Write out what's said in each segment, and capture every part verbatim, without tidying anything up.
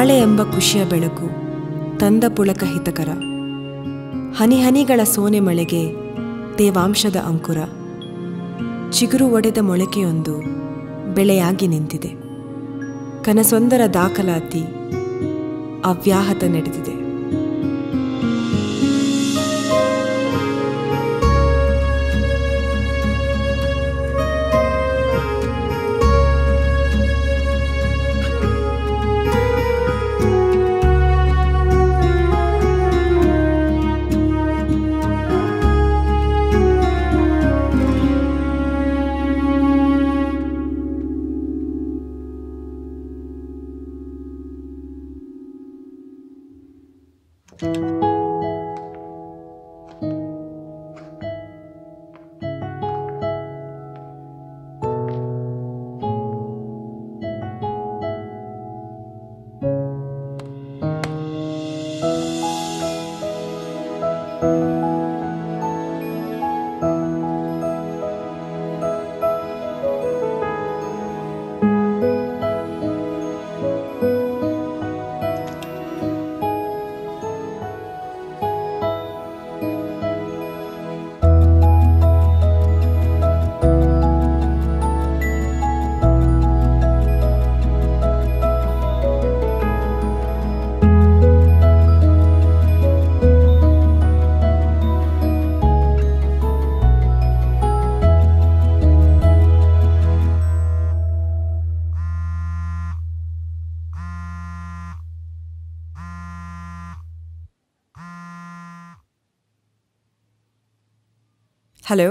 ನಾಳೆ ಎಂಬ ಖುಷಿಯ ಬೆಳಕು ತಂದ ಪುಳಕ ಹಿತಕರ. ಹನಿ ಹನಿಗಳ ಸೋನೆ ಮಳೆಗೆ ತೇವಾಂಶದ ಅಂಕುರ. ಚಿಗುರು ಒಡೆದ ಮೊಳಕೆಯೊಂದು ಬೆಳೆಯಾಗಿ ನಿಂತಿದೆ. ಕನಸೊಂದರ ದಾಖಲಾತಿ ಅವ್ಯಾಹತ ನಡೆದಿದೆ. ಹಲೋ.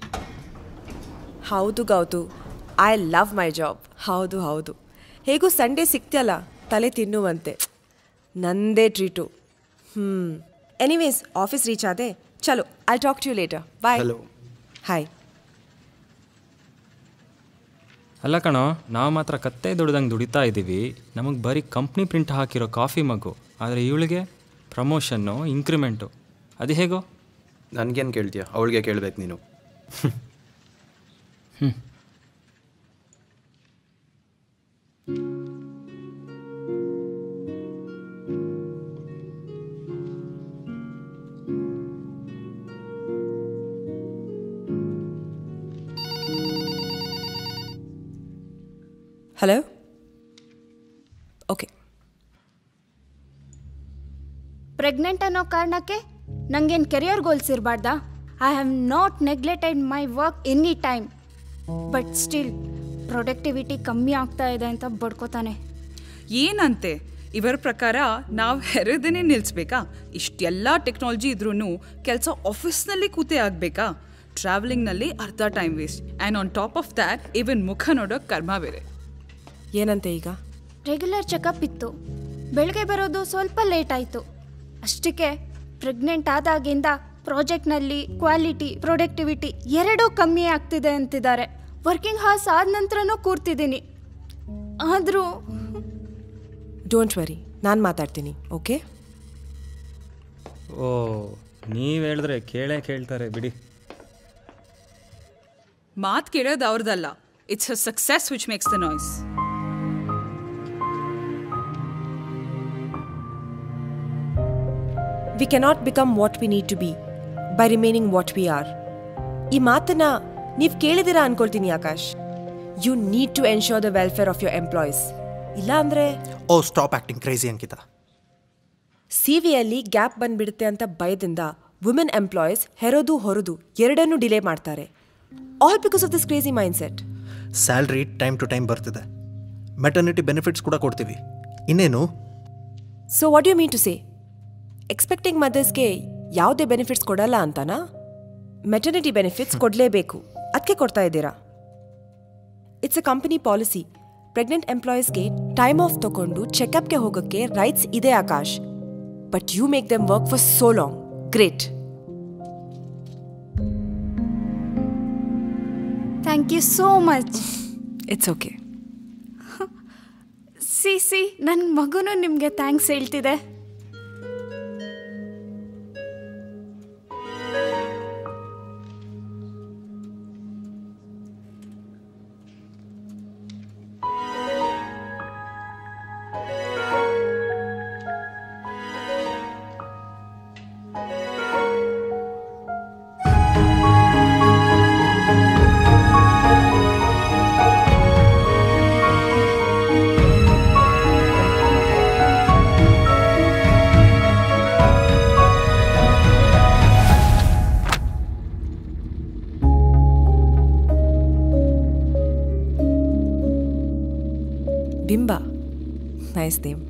ಹೌದು ಗೌತು, ಐ ಲವ್ ಮೈ ಜಾಬ್. ಹೌದು ಹೌದು, ಹೇಗೂ ಸಂಡೇ ಸಿಗ್ತಿಯಲ್ಲ ತಲೆ ತಿನ್ನುವಂತೆ. ನಂದೇ ಟ್ರೀಟು. ಹ್ಞೂ ಎನಿವೇಸ್ ಆಫೀಸ್ ರೀಚ್ ಆದೆ. ಚಲೋ, I talk to you later. Bye. Hello. Hi. ಅಲ್ಲ ಕಣೋ, ನಾವು ಮಾತ್ರ ಕತ್ತೆ ದುಡ್ದಂಗೆ ದುಡಿತಾ ಇದ್ದೀವಿ. ನಮಗೆ ಬರೀ ಕಂಪ್ನಿ ಪ್ರಿಂಟ್ ಹಾಕಿರೋ ಕಾಫಿ ಮಗು. ಆದರೆ ಇವಳಿಗೆ ಪ್ರಮೋಷನ್ನು, ಇಂಕ್ರಿಮೆಂಟು. ಅದು ಹೇಗೋ? ನನಗೇನು ಕೇಳ್ತೀಯ, ಅವಳಿಗೆ ಕೇಳಬೇಕು ನೀನು. ಹ್ಞೂ ಹಲೋ. ಓಕೆ. ಪ್ರೆಗ್ನೆಂಟ್ ಅನ್ನೋ ಕಾರಣಕ್ಕೆ ನಂಗೇನು ಕೆರಿಯರ್ ಗೋಲ್ಸ್ ಇರಬಾರ್ದಾ? I have not neglected my work any time. But still productivity ಕಮ್ಮಿ ಆಗ್ತಾ ಇದೆ ಅಂತ ಬಡ್ಕೋತಾನೆ. ಏನಂತೆ ಇವರ ಪ್ರಕಾರ ನಾವು ಹೆರೋದನ್ನೇ ನಿಲ್ಲಿಸ್ಬೇಕಾ? ಇಷ್ಟೆಲ್ಲ ಟೆಕ್ನಾಲಜಿ ಇದ್ರೂ ಕೆಲಸ ಆಫೀಸ್ನಲ್ಲಿ ಕೂತೇ ಆಗಬೇಕಾ? ಟ್ರಾವೆಲಿಂಗ್ನಲ್ಲಿ ಅರ್ಧ time waste. And on top of that even ಮುಖ ನೋಡೋ ಕರ್ಮ ಬೇರೆ. ಏನಂತೆ ಈಗ? ರೆಗ್ಯುಲರ್ ಚೆಕಪ್ ಇತ್ತು, ಬೆಳಗ್ಗೆ ಬರೋದು ಸ್ವಲ್ಪ ಲೇಟ್ ಆಯಿತು. ಅಷ್ಟಕ್ಕೆ ಪ್ರೆಗ್ನೆಂಟ್ ಆದಾಗಿಂದ ಪ್ರಾಜೆಕ್ಟ್ನಲ್ಲಿ ಕ್ವಾಲಿಟಿ, ಪ್ರೊಡಕ್ಟಿವಿಟಿ ಎರಡೂ ಕಮ್ಮಿ ಆಗ್ತಿದೆ ಅಂತಿದ್ದಾರೆ. ವರ್ಕಿಂಗ್ ಹಾರ್ಸ್ ಆದ ನಂತರನೂ ಕೂರ್ತಿದ್ದೀನಿ. ಆದರೂ ಡೋಂಟ್ ವರಿ, ನಾನು ಮಾತಾಡ್ತೀನಿ. ಓಕೆ? ಓ, ನೀವು ಹೇಳಿದ್ರೆ ಕೇಳೇ ಕೇಳ್ತಾರೆ ಬಿಡಿ. ಮಾತು ಕೇಳೋದು ಅವ್ರದ್ದಲ್ಲ, it's a success which makes the noise. We cannot become what we need to be by remaining what we are. ಈ ಮಾತನ್ನ ನೀವು ಕೇಳಿದಿರಾ ಅನ್ಕೊಳ್ತೀನಿ Akash. You need to ensure the welfare of your employees. ಇಲ್ಲ ಅಂದರೆ oh stop acting crazy Ankita. C ವಿಯಲ್ಲಿ gap ಬಂದ್ಬಿಡುತ್ತೆ ಅಂತ ಭಯದಿಂದ ವುಮೆನ್ ಎಂಪ್ಲಾಯೀಸ್ ಹೆರೋದು ಹೊರದು ಎರಡನ್ನೂ ಡಿಲೇ ಮಾಡ್ತಾರೆ. All because of this crazy mindset. Salary time to time ಬರ್ತಿದೆ, ಮೆಟರ್ನಿಟಿ ಬೆನಿಫಿಟ್ಸ್ ಕೂಡ ಕೊಡ್ತೀವಿ, ಇನ್ನೇನು? So what you mean to say? Expecting ಮದರ್ಸ್ಗೆ ಯಾವುದೇ ಬೆನಿಫಿಟ್ಸ್ ಕೊಡಲ್ಲ ಅಂತನಾ? ಮೆಟರ್ನಿಟಿ ಬೆನಿಫಿಟ್ಸ್ ಕೊಡಲೇಬೇಕು, ಅದಕ್ಕೆ ಕೊಡ್ತಾ ಇದ್ದೀರಾ? It's a company policy. Pregnant ಎಂಪ್ಲಾಯೀಸ್ಗೆ ಟೈಮ್ ಆಫ್ ತಗೊಂಡು ಚೆಕಪ್ಗೆ ಹೋಗೋಕ್ಕೆ ರೈಟ್ಸ್ ಇದೆ Akash. But you make them work for so long. Great. Thank you so much. It's okay. See see ನನ್ನ ಮಗುನೂ ನಿಮಗೆ ಥ್ಯಾಂಕ್ಸ್ ಹೇಳ್ತಿದೆ. Bimba, nice name.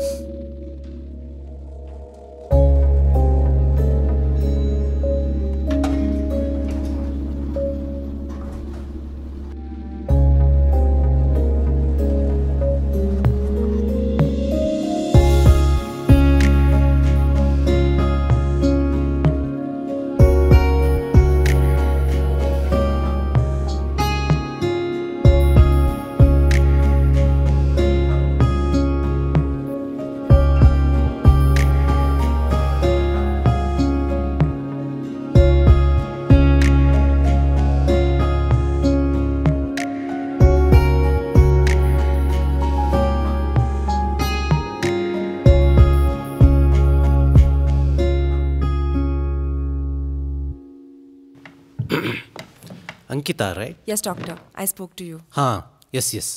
Ankita, right? Yes, doctor. I spoke to you. Ha, yes, yes.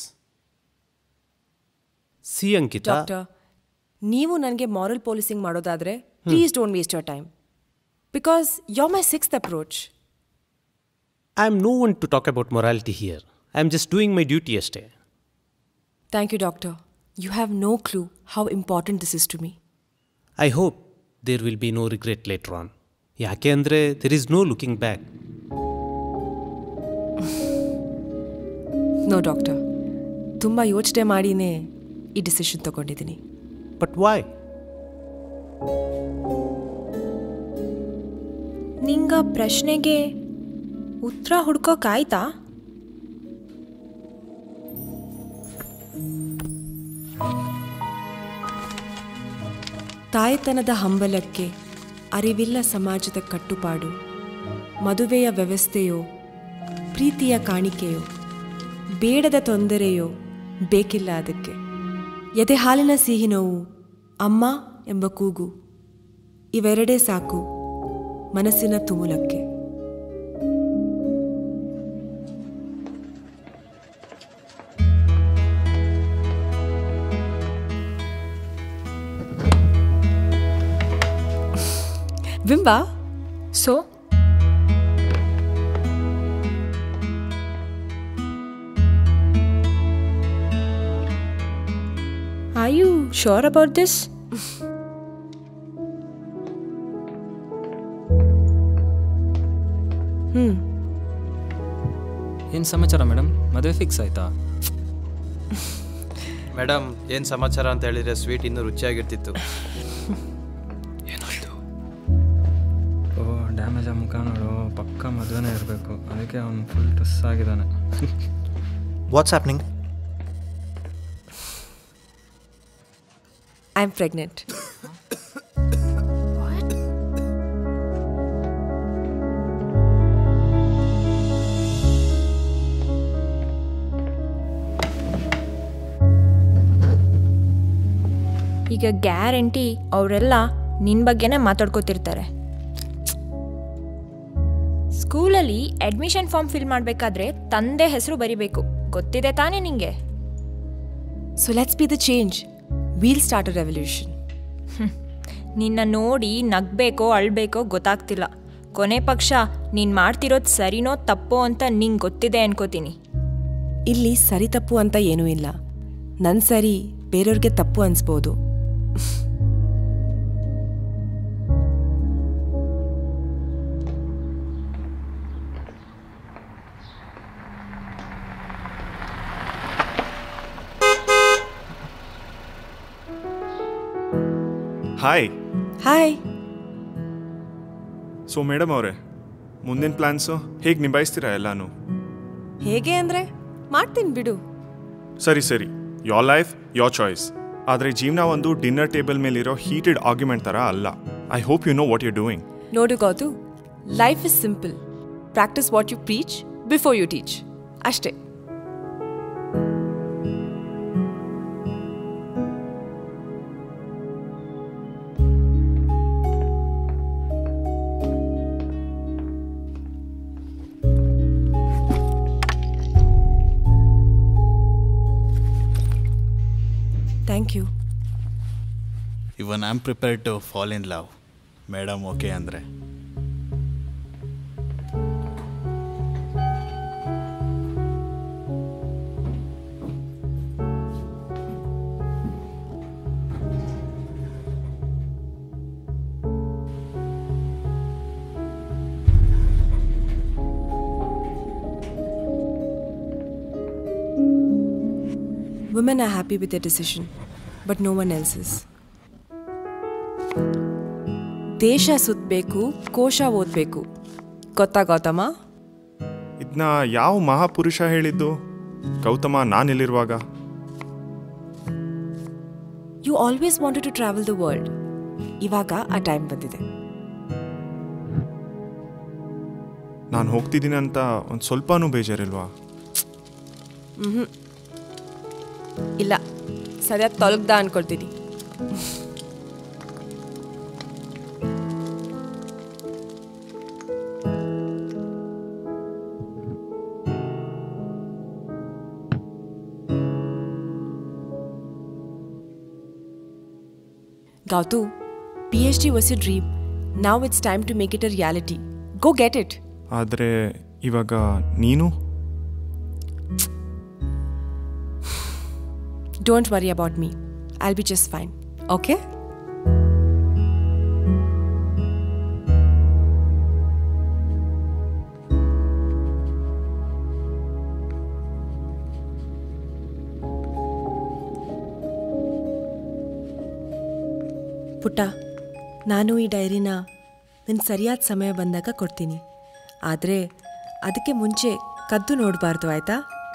See, Ankita. Doctor, ನೀವು ನನಗೆ moral policing ಮಾಡೋದಾದ್ರೆ please don't waste your time because you are my sixth approach. I am no one to talk about morality here. I am just doing my duty yesterday. Thank you, doctor. You have no clue how important this is to me. I hope there will be no regret later on. ಯಾಕೆ ಅಂದರೆ there is no looking back. No doctor, ತುಂಬ ಯೋಚನೆ ಮಾಡಿನೇ ಈ decision ತಗೊಂಡಿದ್ದೀನಿ. But why? ನಿಂಗ ಪ್ರಶ್ನೆಗೆ ಉತ್ತರ ಹುಡ್ಕೋಕಾಯ್ತಾ? ತಾಯ್ತನದ ಹಂಬಲಕ್ಕೆ ಅರಿವಿಲ್ಲ ಸಮಾಜದ ಕಟ್ಟುಪಾಡು, ಮದುವೆಯ ವ್ಯವಸ್ಥೆಯೋ ಪ್ರೀತಿಯ ಕಾಣಿಕೆಯೋ ಬೇಡದ ತೊಂದರೆಯೋ ಬೇಕಿಲ್ಲ ಅದಕ್ಕೆ. ಎದೆ ಹಾಲಿನ ಸಿಹಿ ನೋವು, ಅಮ್ಮ ಎಂಬ ಕೂಗು, ಇವೆರಡೇ ಸಾಕು ಮನಸ್ಸಿನ ತುಮುಲಕ್ಕೆ. Bimba, so Are you sure about this? Hmm ಏನು ಸಮಾಚಾರ ಮೇಡಮ್? ಮದುವೆ ಫಿಕ್ಸ್ ಆಯ್ತಾ? ಮೇಡಮ್ ಏನು ಸಮಾಚಾರ ಅಂತ ಹೇಳಿದರೆ ಸ್ವೀಟ್ ಇನ್ನೂ ರುಚಿಯಾಗಿರ್ತಿತ್ತು. ಏನಾಯ್ತು? ಓ ಡ್ಯಾಮೇಜ್ ಆ ಮುಖ ನೋಡು, ಪಕ್ಕ ಮದುವೆನೇ ಇರಬೇಕು. ಅದಕ್ಕೆ ಅವನು ಫುಲ್ ಟಸ್ ಆಗಿದ್ದಾನೆ. What's happening? I'm pregnant. What? ಈಗ ಗ್ಯಾರಂಟಿ ಅವರೆಲ್ಲ ನಿನ್ನ ಬಗ್ಗೆನೇ ಮಾತಾಡ್ಕೋತಿರ್ತಾರೆ. ಸ್ಕೂಲಲ್ಲಿ ಅಡ್ಮಿಷನ್ ಫಾರ್ಮ್ ಫಿಲ್ ಮಾಡಬೇಕಾದ್ರೆ ತಂದೆ ಹೆಸರು ಬರಿಬೇಕು, ಗೊತ್ತಿದೆ ತಾನೇ ನಿಂಗೆ? So let's be the change. We'll start a revolution. ನಿನ್ನ ನೋಡಿ ನಗಬೇಕೋ ಅಳ್ಬೇಕೋ ಗೊತ್ತಾಗ್ತಿಲ್ಲ. ಕೊನೆ ಪಕ್ಷ ನೀನು ಮಾಡ್ತಿರೋದು ಸರಿನೋ ತಪ್ಪೋ ಅಂತ ನಿಂಗೆ ಗೊತ್ತಿದೆ ಅನ್ಕೋತೀನಿ. ಇಲ್ಲಿ ಸರಿ ತಪ್ಪು ಅಂತ ಏನೂ ಇಲ್ಲ. ನನ್ನ ಸರಿ ಬೇರೆಯವ್ರಿಗೆ ತಪ್ಪು ಅನಿಸ್ಬೋದು. ಹಾಯ್. ಹಾಯ್. ಸೊ ಮೇಡಮ್ ಅವರೇ, ಮುಂದಿನ ಪ್ಲ್ಯಾನ್ಸು ಹೇಗೆ ನಿಭಾಯಿಸ್ತೀರಾ ಎಲ್ಲಾನು? ಹೇಗೆ ಅಂದರೆ ಮಾಡ್ತೀನಿ ಬಿಡು. ಸರಿ ಸರಿ, ಯೋರ್ ಲೈಫ್ ಯೋರ್ ಚಾಯ್ಸ್. ಆದರೆ ಜೀವನ ಒಂದು ಡಿನ್ನರ್ ಟೇಬಲ್ ಮೇಲಿರೋ ಹೀಟೆಡ್ ಆರ್ಗ್ಯುಮೆಂಟ್ ಥರ ಅಲ್ಲ. I hope you know what you doing. ನೋಡು ಗೌತು, life is simple. Practice what you preach before you teach, ಅಷ್ಟೇ. Thank you. Even I'm prepared to fall in love. Madam, okay andre. women are happy with their decision, but no one else is. ದೇಶ ಸುತ್ತಬೇಕು, ಕೋಶ ಓದಬೇಕು. ಗೊತ್ತಾ ಗೌತಮ? ಇದನ್ನ ಯಾವ ಮಹಾಪುರುಷ ಹೇಳಿದ್ದು? ಗೌತಮ ನಾನಿಲ್ಲಿರುವಾಗ. You always wanted to travel the world. ಇವಾಗ ಆ ಟೈಮ್ ಬಂದಿದೆ. ನಾನು ಹೋಗ್ತಿದ್ದೀನಿ ಅಂತ ಒಂದು ಸ್ವಲ್ಪನೂ ಬೇಜಾರಿಲ್ವಾ? ಹ್ಞೂ ಇಲ್ಲ, ಸರಿಯಾಗಿ ತೊಲಗ್ದ ಅನ್ಕೊಳ್ತೀನಿ. Gautu, PhD was your dream. Now it's time to make it a reality. Go get it. ಆದರೆ ಇವಾಗ ನೀನು? Don't worry about me. I'll be just fine. Okay? ಪುಟ್ಟ, ನಾನು ಈ ಡೈರಿನ ನಿನ್ನ ಸರಿಯಾದ ಸಮಯ ಬಂದಾಗ ಕೊಡ್ತೀನಿ. ಆದರೆ ಅದಕ್ಕೆ ಮುಂಚೆ ಕದ್ದು ನೋಡಬಾರ್ದು, ಆಯಿತಾ?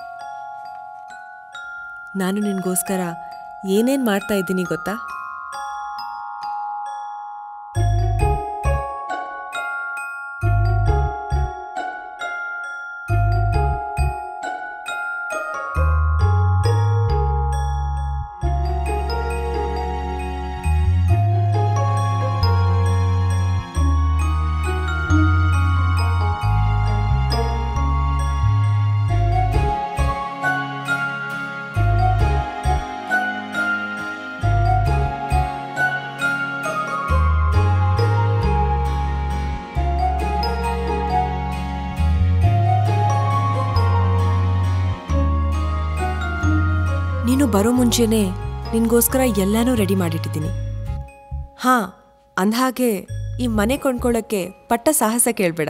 ನಾನು ನಿನಗೋಸ್ಕರ ಏನೇನು ಮಾಡ್ತಾ ಇದ್ದೀನಿ ಗೊತ್ತಾ? ನೀನು ಬರೋ ಮುಂಚೆನೇ ನಿನಗೋಸ್ಕರ ಎಲ್ಲನೂ ರೆಡಿ ಮಾಡಿಟ್ಟಿದ್ದೀನಿ. ಹಾಂ, ಅಂದಹಾಗೆ ಈ ಮನೆ ಕೊಂಡ್ಕೊಳ್ಳೋಕ್ಕೆ ಪಟ್ಟ ಸಾಹಸ ಕೇಳಬೇಡ.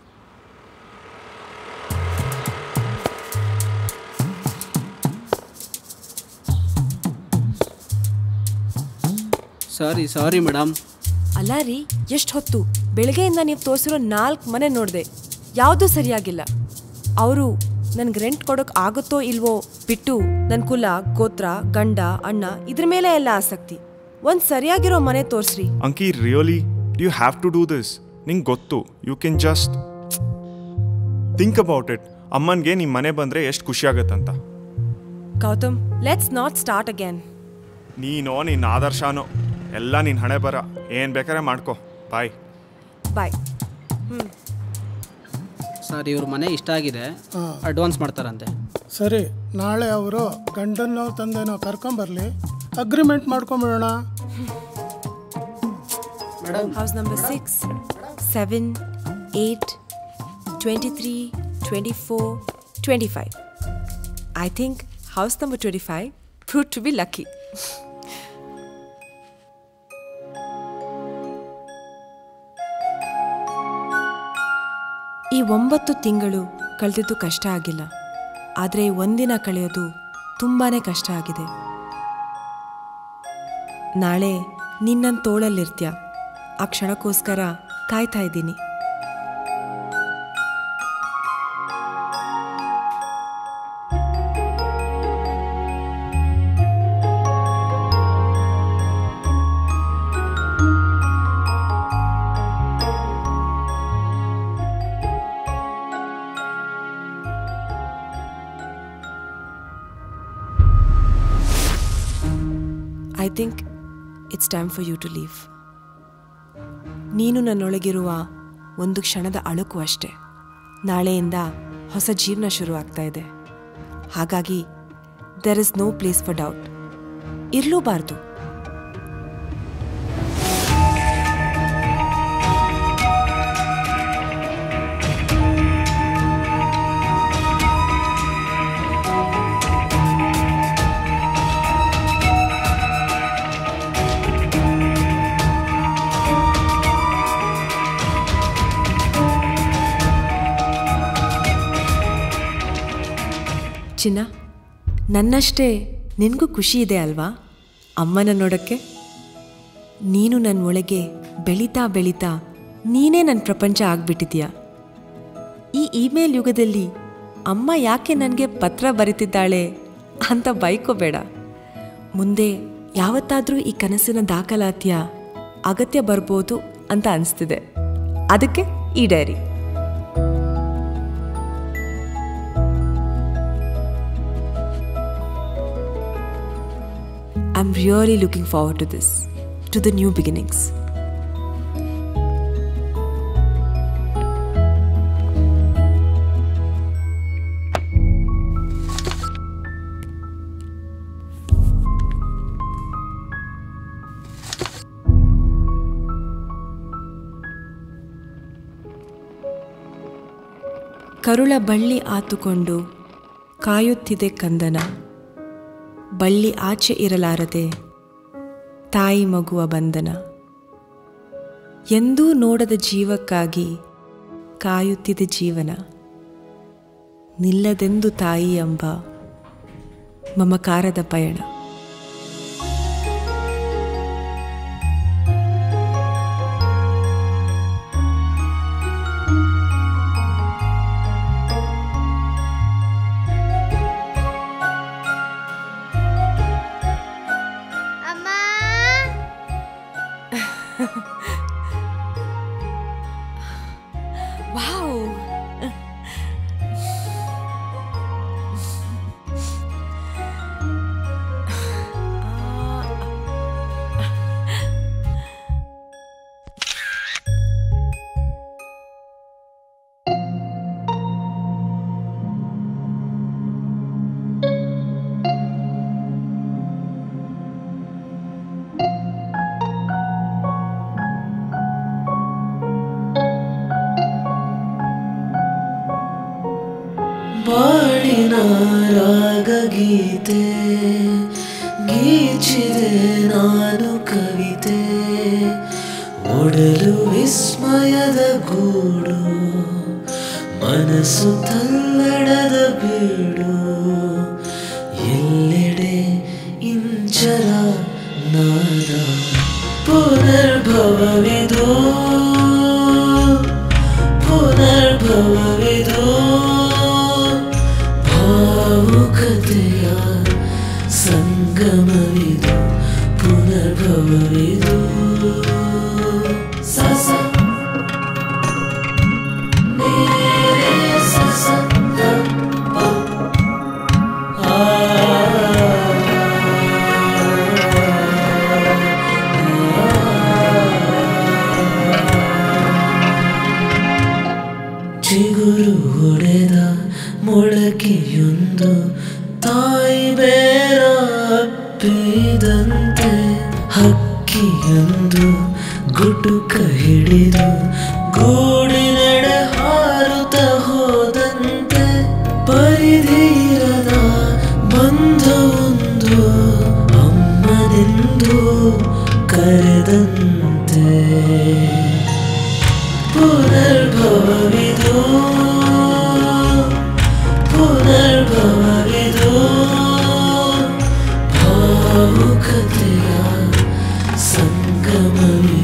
ಸಾರಿ ಸಾರಿ ಮೇಡಮ್. ಅಲ್ಲ ರೀ, ಎಷ್ಟು ಹೊತ್ತು ಬೆಳಗ್ಗೆಯಿಂದ ನೀವು ತೋರಿಸಿರೋ ನಾಲ್ಕು ಮನೆ ನೋಡಿದೆ, ಯಾವುದೂ ಸರಿಯಾಗಿಲ್ಲ. ಅವರು ನನಗೆ ರೆಂಟ್ ಕೊಡೋಕೆ ಆಗುತ್ತೋ ಇಲ್ವೋ ಬಿಟ್ಟು ನನ್ನ ಕುಲ, ಗೋತ್ರ, ಗಂಡ, ಅಣ್ಣ ಇದ್ರ ಮೇಲೆ ಎಲ್ಲ ಆಸಕ್ತಿ. ಒಂದು ಸರಿಯಾಗಿರೋ ಮನೆ ತೋರಿಸ್ರಿ. Anki, really you have to do this. ನಿಂಗೆ ಗೊತ್ತು, you can just think about it. ಅಮ್ಮನಿಗೆ ನಿಮ್ಮ ಮನೆ ಬಂದರೆ ಎಷ್ಟು ಖುಷಿ ಆಗುತ್ತಂತ. Gautam, let's not start again. ನೀನೋ ನಿನ್ನ ಆದರ್ಶನೋ ಎಲ್ಲ ನಿನ್ನ ಹಣೆ ಬರ. ಏನು ಬೇಕಾದ್ರೆ ಮಾಡ್ಕೊ. ಬಾಯ್ ಬಾಯ್. ಹ್ಞೂ ಸರ್, ಇವ್ರ ಮನೆ ಇಷ್ಟ ಆಗಿದೆ, ಅಡ್ವಾನ್ಸ್ ಮಾಡ್ತಾರಂತೆ. ಸರಿ, ನಾಳೆ ಅವರು ಗಂಡನ್ನೋ ತಂದೆನೋ ಕರ್ಕೊಂಬರ್ಲಿ, ಅಗ್ರಿಮೆಂಟ್ ಮಾಡ್ಕೊಂಬಿಡೋಣ. House number six, seven, eight, twenty three, twenty four, twenty five. I think house number twenty five proved to be lucky. ಈ ಒಂಬತ್ತು ತಿಂಗಳು ಕಳೆದಿದ್ದು ಕಷ್ಟ ಆಗಿಲ್ಲ, ಆದರೆ ಒಂದಿನ ಕಳೆಯೋದು ತುಂಬಾ ಕಷ್ಟ ಆಗಿದೆ. ನಾಳೆ ನಿನ್ನನ್ನು ತೋಳಲ್ಲಿರ್ತೀಯ, ಆ ಕ್ಷಣಕ್ಕೋಸ್ಕರ ಕಾಯ್ತಾ ಇದ್ದೀನಿ. I think it's time for you to leave. ನೀನು ನನ್ನೊಳಗಿರುವ ಒಂದು ಕ್ಷಣದ ಅಳುಕು ಅಷ್ಟೆ. ನಾಳೆಯಿಂದ ಹೊಸ ಜೀವನ ಶುರು ಆಗ್ತಾ ಇದೆ. ಹಾಗಾಗಿ there is no place for doubt. ಇರಲೂಬಾರ್ದು. ಚಿನ್ನ, ನನ್ನಷ್ಟೇ ನಿನಗೂ ಖುಷಿ ಇದೆ ಅಲ್ವಾ ಅಮ್ಮನ ನೋಡೋಕ್ಕೆ? ನೀನು ನನ್ನ ಒಳಗೆ ಬೆಳೀತಾ ಬೆಳೀತಾ ನೀನೇ ನನ್ನ ಪ್ರಪಂಚ ಆಗ್ಬಿಟ್ಟಿದ್ಯಾ. ಈ ಇಮೇಲ್ ಯುಗದಲ್ಲಿ ಅಮ್ಮ ಯಾಕೆ ನನಗೆ ಪತ್ರ ಬರೀತಿದ್ದಾಳೆ ಅಂತ ಬೈಕೋಬೇಡ. ಮುಂದೆ ಯಾವತ್ತಾದರೂ ಈ ಕನಸಿನ ದಾಖಲಾತಿಯ ಅಗತ್ಯ ಬರ್ಬೋದು ಅಂತ ಅನಿಸ್ತಿದೆ. ಅದಕ್ಕೆ ಈ diary. I'm really looking forward to this, to the new beginnings. ಕರುಳ ಬಳ್ಳಿ ಆತುಕೊಂಡು ಕಾಯುತ್ತಿದೆ ಕಂದನ, ಬಳ್ಳಿ ಆಚೆ ಇರಲಾರದೆ ತಾಯಿ ಮಗುವ ಬಂಧನ. ಎಂದೂ ನೋಡದ ಜೀವಕ್ಕಾಗಿ ಕಾಯುತ್ತಿದೆ ಜೀವನ, ನಿಲ್ಲದೆಂದು ತಾಯಿ ಎಂಬ ಮಮಕಾರದ ಪಯಣ. ಬಾಳಿನ ರಾಗಗೀತೆ ಗೀಚಿದೆ ನಾನು ಕವಿತೆ, ಒಡಲು ವಿಸ್ಮಯದ ಗೂಡು, ಮನಸ್ಸು ತಲ್ಲಡದ ಬೀಡು, ಎಲ್ಲೆಡೆ ಇಂಚರ ನಾದ, ಪುನರ್ಭವವಿದು ಪುನರ್ಭವವಿದು, ಭಾವುಕತೆಯ ಸಂಗಮವಿದು, ಪುನರ್ಭವವಿದು. ಸಸ ಮೇರೆ ಸಸ ಪ ಆ ಚಿಗುರು ಹೊಡೆದ ಮೊಳಕೆಯೊಂದು ತಾಯಿ ಬೇರ ಅಪ್ಪಿದಂತೆ, ಹಕ್ಕಿಯೊಂದು ಗುಟುಕ ಹಿಡಿದು ಗೂಡಿನೆಡೆ ಹಾರುತ್ತ ಹೋದಂತೆ, ಪರಿಧಿರದ ಬಂಧವೊಂದು ಅಮ್ಮನೆಂದು ಕರೆದಂತೆ, ಪುನರ್ಭವವಿದು ಪುನರ್ಭವವಿದು, ಭಾವುಕತೆಯ ಸಂಗಮವಿದು.